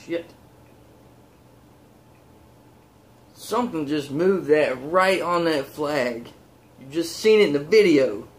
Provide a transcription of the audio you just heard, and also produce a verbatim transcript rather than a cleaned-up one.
shit. Something just moved that right on that flag. You just seen it in the video.